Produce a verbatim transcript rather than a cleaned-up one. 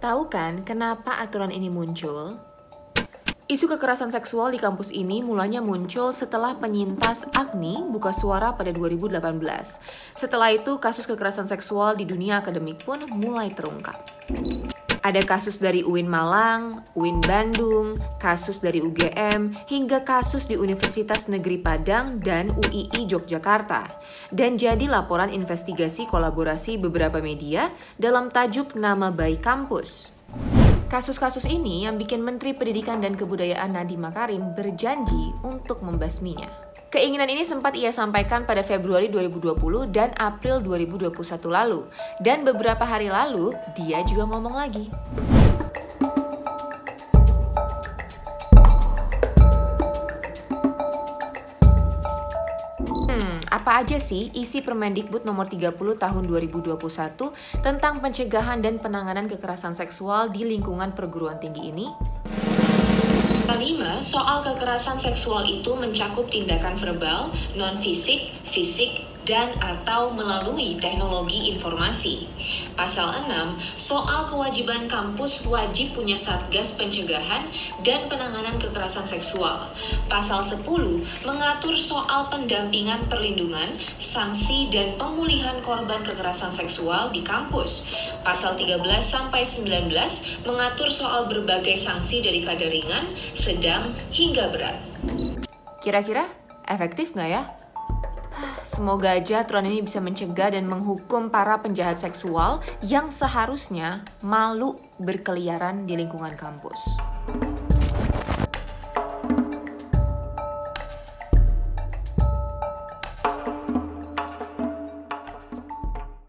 Tahu kan kenapa aturan ini muncul? Isu kekerasan seksual di kampus ini mulanya muncul setelah penyintas Agni buka suara pada dua ribu delapan belas. Setelah itu, kasus kekerasan seksual di dunia akademik pun mulai terungkap. Ada kasus dari U I N Malang, U I N Bandung, kasus dari U G M, hingga kasus di Universitas Negeri Padang dan U I I Yogyakarta. Dan jadi laporan investigasi kolaborasi beberapa media dalam tajuk Nama Baik Kampus. Kasus-kasus ini yang bikin Menteri Pendidikan dan Kebudayaan Nadiem Makarim berjanji untuk membasminya. Keinginan ini sempat ia sampaikan pada Februari dua ribu dua puluh dan April dua ribu dua puluh satu lalu. Dan beberapa hari lalu, dia juga ngomong lagi. Hmm, apa aja sih isi Permendikbud nomor tiga puluh tahun dua ribu dua puluh satu tentang pencegahan dan penanganan kekerasan seksual di lingkungan perguruan tinggi ini? Kelima, soal kekerasan seksual itu mencakup tindakan verbal, non-fisik, fisik, dan atau melalui teknologi informasi. Pasal enam, soal kewajiban kampus wajib punya satgas pencegahan dan penanganan kekerasan seksual. Pasal sepuluh, mengatur soal pendampingan perlindungan, sanksi, dan pemulihan korban kekerasan seksual di kampus. Pasal tiga belas sampai sembilan belas, mengatur soal berbagai sanksi dari kadar ringan, sedang, hingga berat. Kira-kira efektif nggak ya? Semoga aja aturan ini bisa mencegah dan menghukum para penjahat seksual yang seharusnya malu berkeliaran di lingkungan kampus.